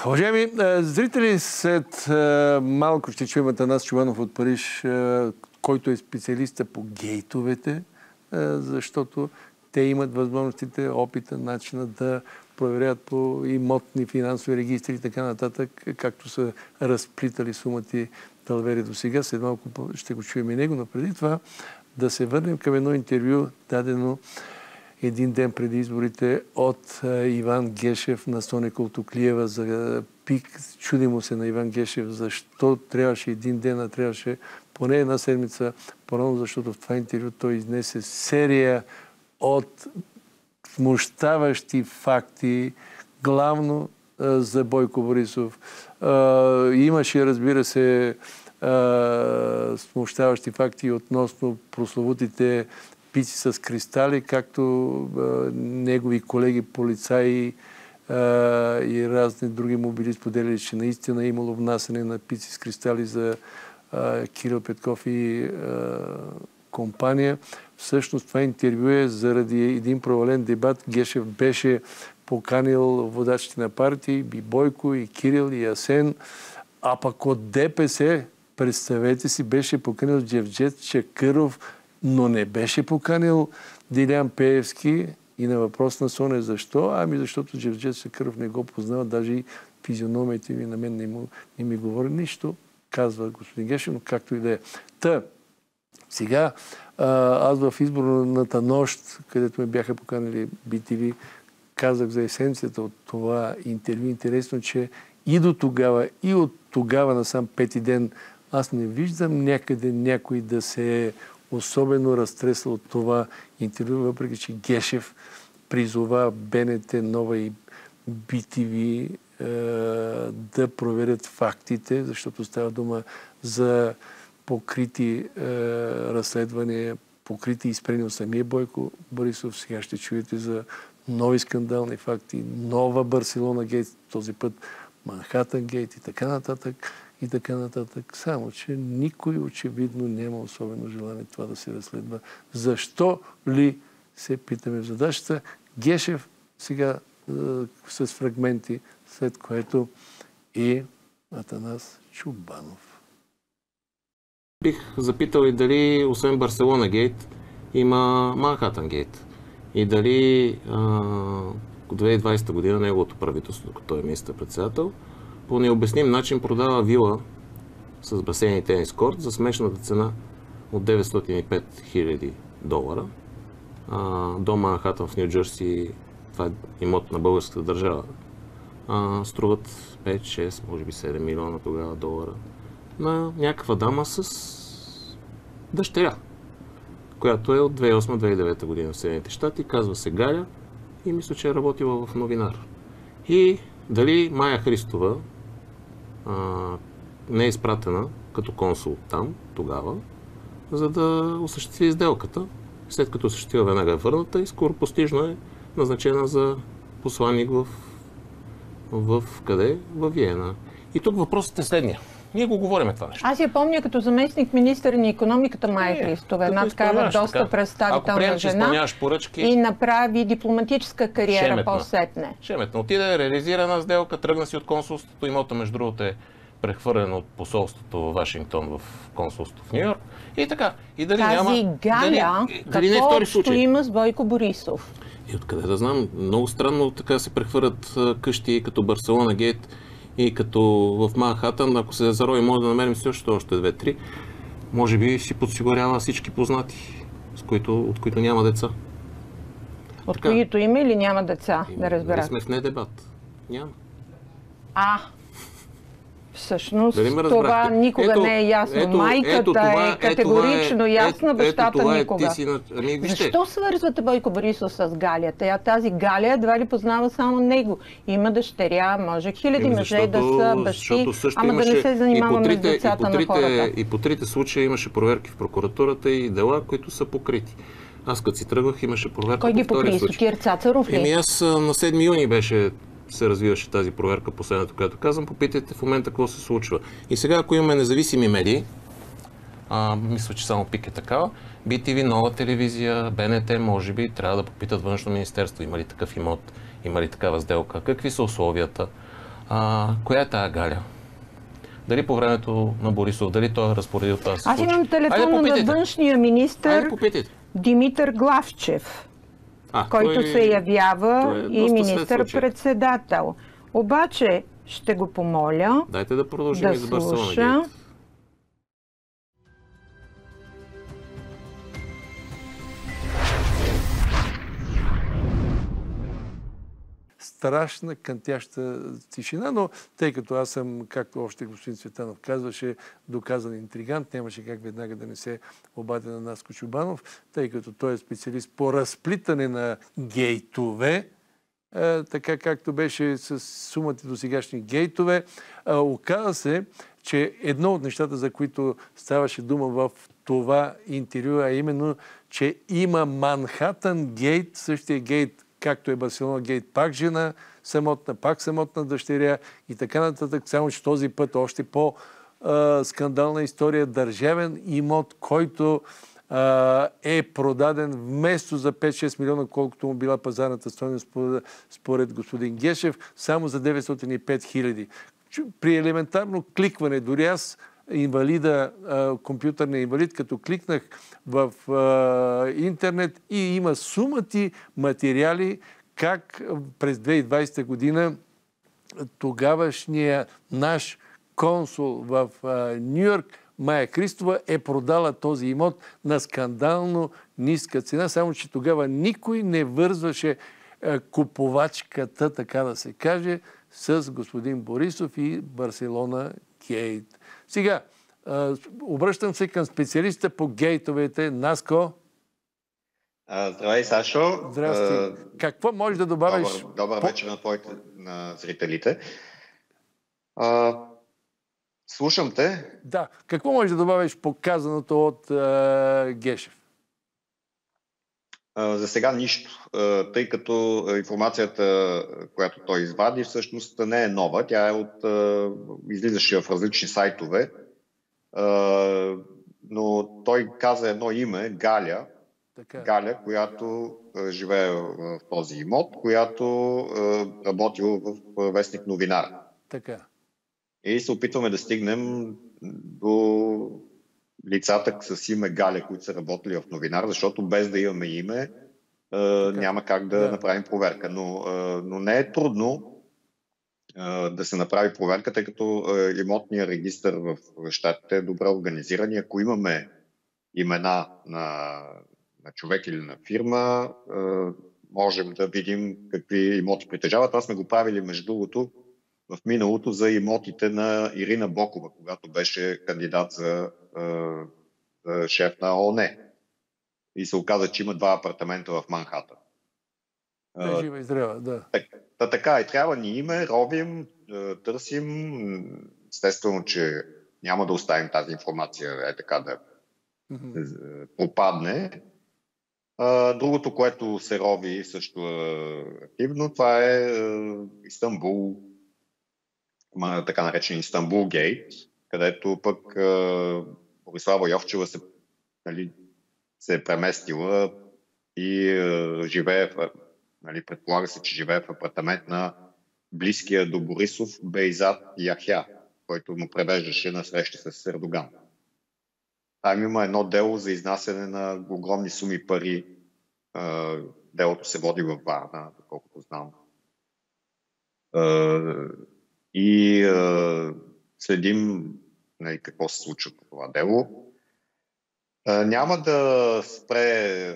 Уважаеми зрители, след малко ще чуем Атанас Чобанов от Париж, който е специалиста по гейтовете, защото те имат възможностите, опита, начина да проверят по имотни финансови регистри и така нататък, както са разплитали сумати далавери до сега. След малко ще го чуем и него, но преди това да се върнем към едно интервю, дадено един ден преди изборите от Иван Гешев на Соня Колтоклиева за ПИК. Чуди му се на Иван Гешев защо трябваше един ден, а трябваше поне една седмица по-рано, защото в това интервю той изнесе серия от смущаващи факти, главно за Бойко Борисов. Имаше, разбира се, смущаващи факти относно прословутите пици с кристали, както негови колеги полицаи и разни други мобили споделили, че наистина е имало внасяне на пици с кристали за Кирил Петков и компания. Всъщност това интервю е заради един провален дебат. Гешев беше поканил водачите на партии, и Бойко, и Кирил, и Асен, а пък от ДПС, представете си, беше поканил Джевджет Чакъров, но не беше поканил Дилян Пеевски. И на въпрос на Соня защо? Ами защото Джевджет Чакъров не го познава, даже и физиономията ми на мен не ми говори нищо, казва господин Гешев, но както и да е. Та, сега аз в изборната нощ, където ме бяха поканили BTV, казах за есенцията от това интервю. Интересно, че и до тогава, и от тогава насам пети ден, аз не виждам някъде някой да се е особено разтресъл от това интервю, въпреки че Гешев призова БНТ, Нова и BTV да проверят фактите, защото става дума за покрити разследвания, покрити и спрени от самия Бойко Борисов. Сега ще чуете за нови скандални факти, нова Барселона гейт, този път Манхатън гейт и така нататък. И така нататък. Само, че никой очевидно няма особено желание това да се разследва. Защо ли, се питаме в задачата. Гешев сега с фрагменти, след което и Атанас Чубанов. Бих запитал и дали, освен Барселона гейт, има Манхатън гейт. И дали 2020 година неговото правителство, докато той е министър-председател, по необясним начин продава вила с басейн и тенис корт за смешната цена от $905 000. До Манхатън в Ню Джерси, това е имот на българската държава, струват 5, 6, може би 7 милиона тогава долара на някаква дама с дъщеря, която е от 2008-2009 година в Съединените щати, казва се Галя и мисля, че е работила в новинар. И дали Мая Христова не е изпратена като консул там, тогава, за да осъществи сделката. След като осъществила, веднага е върната и скоро постижно е назначена за посланник в къде? Във Виена. И тук въпросът е следния. Ние го говорим това нещо. Аз я помня като заместник министър на икономиката Мая Христова. Една такава доста представителна жена. Поръчки, и направи дипломатическа кариера по-сетне. Шеметна. Отиде, реализира една сделка, тръгна си от консулството. Имота, между другото, е прехвърлен от посолството в Вашингтон в консулството в Ню Йорк. И така. И дали тази няма... Галя, какво общо има с Бойко Борисов? И откъде да знам? Много странно така се прехвърлят къщи като Барселона гейт и като в Манхатън. Ако се зарови, може да намерим също още 2-3. Може би си подсигурява всички познати, от които няма деца. От които има или няма деца, да разбера. Сме в недебат. Няма. Всъщност, това никога не е ясно. Майката е категорично ясна, бащата никога. Защо свързвате Бойко Борисов с Галия? Тази Галия едва ли познава само него. Има дъщеря, може хиляди мъже да са бащи, ама да не се занимаваме с децата на хората. И по трите случая имаше проверки в прокуратурата и дела, които са покрити. Аз като си тръгвах, имаше проверка. Кой ги покри? Сотир Цацаров ли? Аз на 7 юни се развиваше тази проверка, последната, която казвам. Попитайте в момента какво се случва. И сега, ако имаме независими медии, мисля, че само ПИК е такава, BTV, Нова телевизия, БНТ, може би, трябва да попитат Външно министерство, има ли такъв имот, има ли такава сделка, какви са условията. Коя е тая Галя? Дали по времето на Борисов, дали той е разпоредил това да се случи? Аз имам телефона на външния министър Димитър Главчев, който се явява и министър-председател. Обаче ще го помоля дайте да продължим и за Барселона гейт. Страшна, кънтяща тишина, но тъй като аз съм, както още господин Цветанов казваше, доказан интригант, нямаше как веднага да не се обади на Наско Чубанов, тъй като той е специалист по разплитане на гейтове, така както беше с сумата до сегашни гейтове. Оказа се, че едно от нещата, за които ставаше дума в това интервю, а именно, че има Манхатън гейт, същия гейт, както е Барселона гейт, пак жена самотна, пак самотна дъщеря и така нататък. Само че този път още по-скандална история. Държавен имот, който е продаден вместо за 5-6 милиона, колкото му била пазарната стойност според господин Гешев, само за 905 хиляди. При елементарно кликване, дори аз, инвалида, компютърния инвалид, като кликнах в интернет и има сумати материали, как през 2020 година тогавашния наш консул в Ню-Йорк Майя Христова е продала този имот на скандално ниска цена, само че тогава никой не вързваше купувачката, така да се каже, с господин Борисов и Барселона гейт. Сега, обръщам се към специалиста по гейтовете. Наско. Здравей, Сашо. Здрасти. Какво можеш да добавиш? Добър вечер на твоите зрителите. Слушам те. Да. Какво можеш да добавиш по казаното от Гешев? За сега нищо, тъй като информацията, която той извади, всъщност не е нова. Тя е излизаше в различни сайтове, но той каза едно име, Галя. Така. Галя, която живее в този имот, която работила в вестник Новинар. Така. И се опитваме да стигнем до лицата с име Галя, които са работили в Новинар, защото без да имаме име, няма как да направим проверка. Но не е трудно да се направи проверка, тъй като имотният регистър в щатите е добре организиран и ако имаме имена на човек или на фирма, можем да видим какви имоти притежават. Това сме го правили, между другото, в миналото за имотите на Ирина Бокова, когато беше кандидат за шеф на ООН. И се оказа, че има 2 апартамента в Манхатън. Жива и здрава, да. Така и трябва ни име, робим, търсим. Естествено, че няма да оставим тази информация така да пропадне. Другото, което се роби също активно, това е Истанбул, така наречен Истанбул гейт, където пък Борислава Йовчева се е преместила и живее, предполага се, че живее в апартамент на близкия до Борисов Бейзат Яхя, който му превеждаше на срещи с Ердоган. Там има едно дело за изнасяне на огромни суми пари. Делото се води във Варна, доколкото знам. И следим какво се случва по това дело. Няма да спре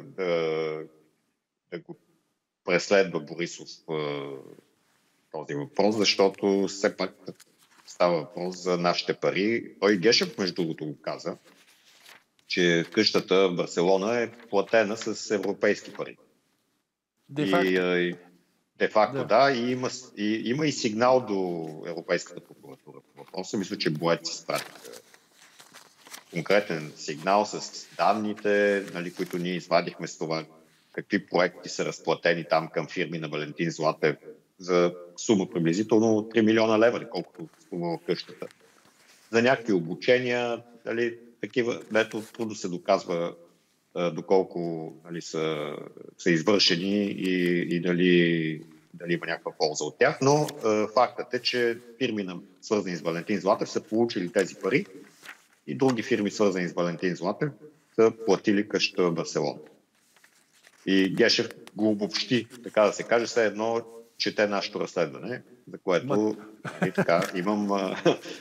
да го преследва Борисов този въпрос, защото все пак става въпрос за нашите пари. Той Гешев, между другото, го каза, че къщата в Барселона е платена с европейски пари. Де факто, да. И има и сигнал до Европейската прокуратура по въпроса. Мисля, че Боец изпратиха конкретен сигнал с данните, които ние извадихме с това, какви проекти са разплатени там към фирми на Валентин Златев за сума приблизително 3 милиона лева, колкото струва къщата. За някакви обучения, такива, дето трудно се доказва доколко са извършени и дали дали има някаква полза от тях, но фактът е, че фирми, свързани с Валентин Златев, са получили тези пари и други фирми, свързани с Валентин Златев, са платили къщата в Барселона. И Гешев го обобщи, така да се каже, все едно чете нашето разследване, за което така, имам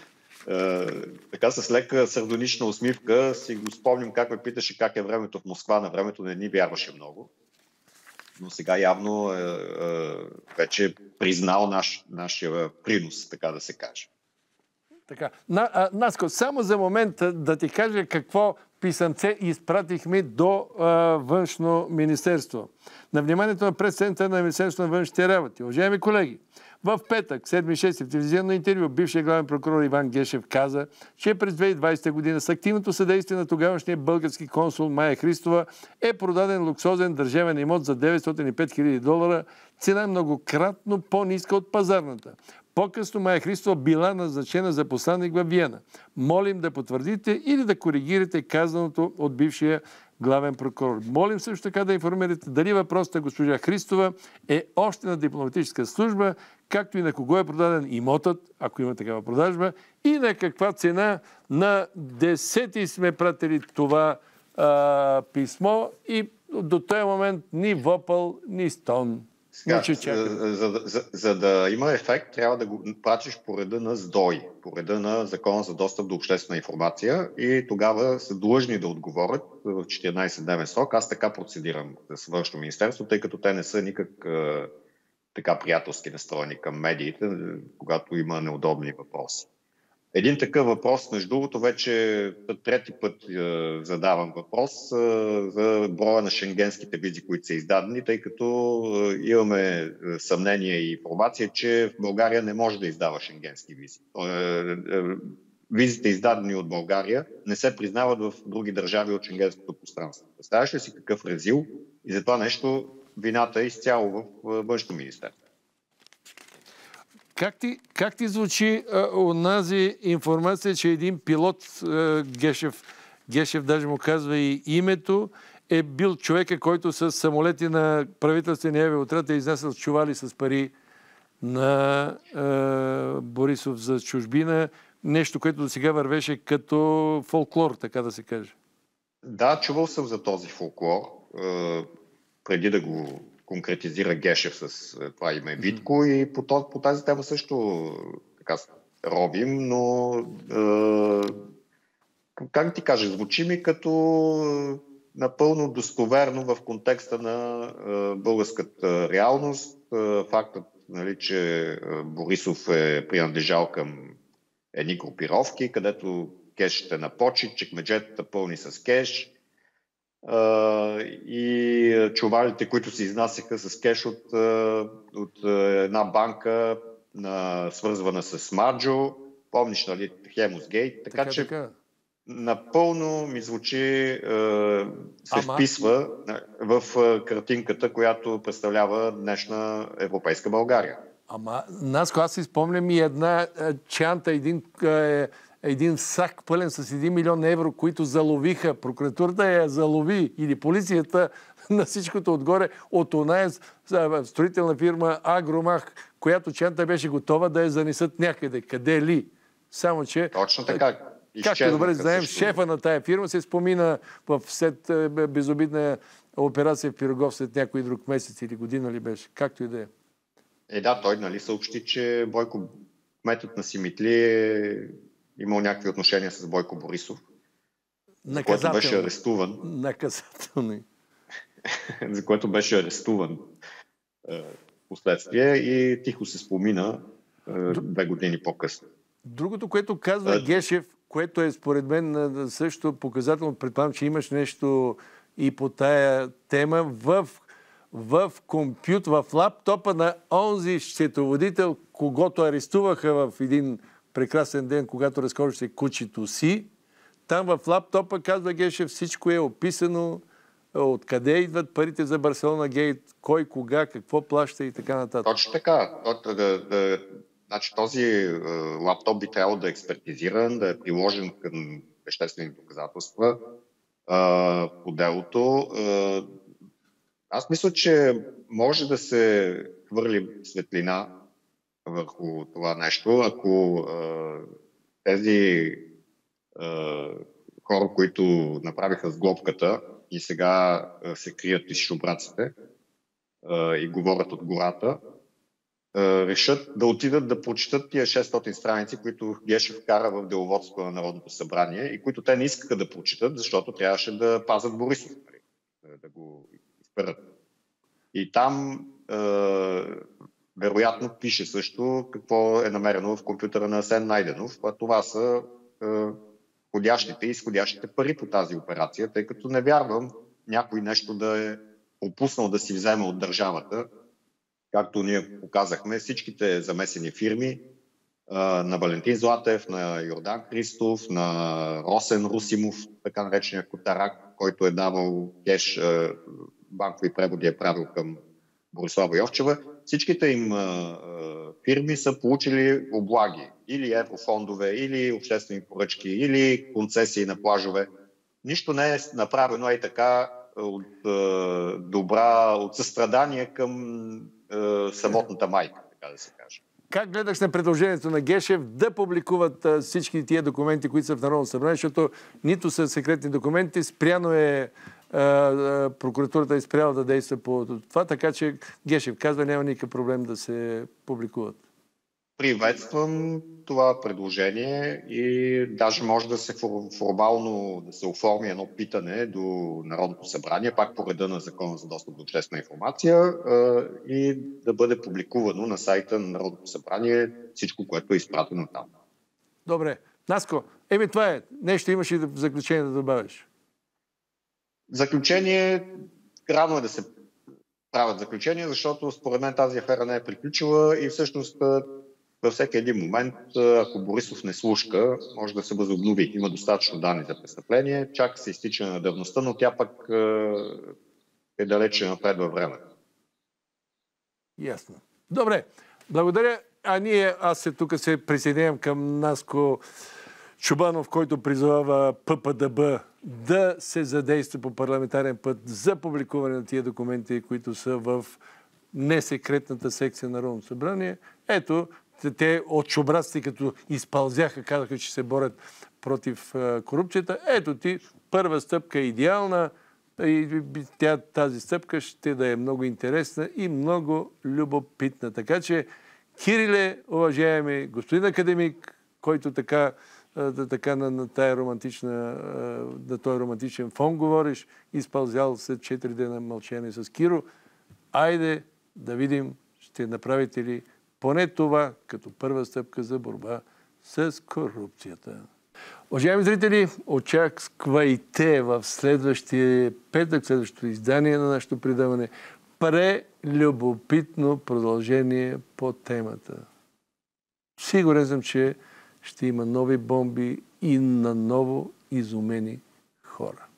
така с лека сардонична усмивка си го спомням как ме питаше как е времето в Москва. На времето не ни вярваше много. Но сега явно вече е признал нашия принос, така да се каже. Така. Наско, само за момент да ти кажа какво писъмце изпратихме до Външно министерство. На вниманието на пресцентъра на Министерството на външните работи. Уважаеми колеги, в петък, 7-6, в телевизионно интервю, бившият главен прокурор Иван Гешев каза, че през 2020 година с активното съдействие на тогавашния български консул Мая Христова е продаден луксозен държавен имот за $905 000, цена многократно по-ниска от пазарната. По-късно Мая Христова била назначена за посланник във Виена. Молим да потвърдите или да коригирате казаното от бившия главен прокурор. Молим също така да информирате дали въпросът на госпожа Христова е още на дипломатическа служба, както и на кого е продаден имотът, ако има такава продажба, и на каква цена. На 10 сме пратили това писмо и до този момент ни вопъл, ни стон. Сега, за да има ефект, трябва да го пратиш по реда на ЗДОИ, по реда на Закона за достъп до обществена информация и тогава са длъжни да отговорят в 14-дневен срок. Аз така процедирам с Външно министерство, тъй като те не са никак така приятелски настроени към медиите, когато има неудобни въпроси. Един такъв въпрос, между другото, вече трети път задавам въпрос за броя на шенгенските визи, които са издадени, тъй като имаме съмнение и информация, че в България не може да издава шенгенски визи. Визите, издадени от България, не се признават в други държави от шенгенското пространство. Представяш ли си какъв резил? И за това нещо вината е изцяло в Външно министерство. Как ти звучи онази информация, че един пилот, Гешев даже му казва и името, е бил човека, който с самолети на правителствения авиоотряд е изнесъл чували с пари на Борисов за чужбина. Нещо, което до сега вървеше като фолклор, така да се каже. Да, чувал съм за този фолклор, преди да го конкретизира Гешев с това име Витко и по тази тема също така робим, но как ти кажа, звучи ми като напълно достоверно в контекста на българската реалност. Фактът, нали, че Борисов е принадлежал към едни групировки, където кешът е на почит, чекмеджетата пълни с кеш, и чувалите, които се изнасяха с кеш от една банка, свързвана с Марджо. Помниш, нали, Хемусгейт? Така че напълно ми звучи, се вписва в картинката, която представлява днешна европейска България. Ама, Наско, аз си спомням и една чанта, един сак пълен с 1 милион евро, които заловиха. Прокуратурата я залови или полицията на всичкото отгоре от оная строителна фирма Агромах, която чанта беше готова да я занесат някъде. Къде ли? Само, че... Точно така. Както добре знаем, шефа на тая фирма се спомина след безобидна операция в Пирогов след някой друг месец или година ли беше. Както и да е. Да, той, нали, съобщи, че Бойко, кметът на Симитли, е имал някакви отношения с Бойко Борисов, за което беше арестуван. Наказателни. За което беше арестуван последствие и тихо се спомина 2 години по-късно. Другото, което казва Гешев, което е според мен също показателно, предполагам, че имаш нещо и по тая тема, в компютър, в лаптопа на онзи счетоводител, когото арестуваха в един прекрасен ден, когато разхождаше кучето си. Там в лаптопа, казва Гешев, всичко е описано, откъде идват парите за Барселона Гейт, кой, кога, какво плаща и така нататък. Точно така. Значи, този лаптоп би трябвало да е експертизиран, да е приложен към веществени доказателства по делото. Аз мисля, че може да се хвърли светлина върху това нещо, ако тези хора, които направиха сглобката и сега се крият из шубраците и говорят от гората, решат да отидат да прочитат тия 600 страници, които Гешев вкара в деловодството на Народното събрание и които те не искаха да прочитат, защото трябваше да пазят Борисов, да го изперат. И там вероятно пише също какво е намерено в компютъра на Асен Найденов, а това са входящите и изходящите пари по тази операция, тъй като не вярвам някой нещо да е опуснал да си вземе от държавата, както ние показахме, всичките замесени фирми на Валентин Златев, на Йордан Христов, на Росен Русимов, така наречения Котарак, който е давал кеш, банкови преводи е правил към Борислава Йовчева. Всичките им фирми са получили облаги, или еврофондове, или обществени поръчки, или концесии на плажове. Нищо не е направено и така от състрадание към самотната майка, така да се каже. Как гледаш на предложението на Гешев да публикуват всички тия документи, които са в Народното събрание, защото нито са секретни документи, спряно е прокуратурата е спряла да действа по това, така че Гешев казва, няма никакъв проблем да се публикуват. Приветствам това предложение и даже може да се формално да се оформи едно питане до Народното събрание, пак по реда на Закона за достъп до обществена информация и да бъде публикувано на сайта на Народното събрание всичко, което е изпратено там. Добре. Наско, това е. Нещо имаш и в заключение да добавиш? Заключение, рано е да се правят заключения, защото според мен тази афера не е приключила и всъщност във всеки един момент, ако Борисов не слушка, може да се възобнови. Има достатъчно данни за престъпление, чака се изтичане на давността, но тя пък е далече напред във времето. Ясно. Добре, благодаря. Аз тук се присъединявам към Наско Чубанов, който призовава ППДБ да се задейства по парламентарен път за публикуване на тия документи, които са в несекретната секция на Народното събрание. Ето, те от шубраците, като изпълзяха, казаха, че се борят против корупцията. Ето ти, първа стъпка е идеална и тази стъпка ще да е много интересна и много любопитна. Така че, Кириле, уважаеми господин академик, който така на тая романтична, на този романтичен фон говориш, изпълзял след 4 дена мълчание с Киро. Айде да видим, ще направите ли поне това като първа стъпка за борба с корупцията. Уважаеми зрители, очаквайте в следващия петък, следващото издание на нашето предаване, прелюбопитно продължение по темата. Сигурен съм, че ще има нови бомби и на ново изумени хора.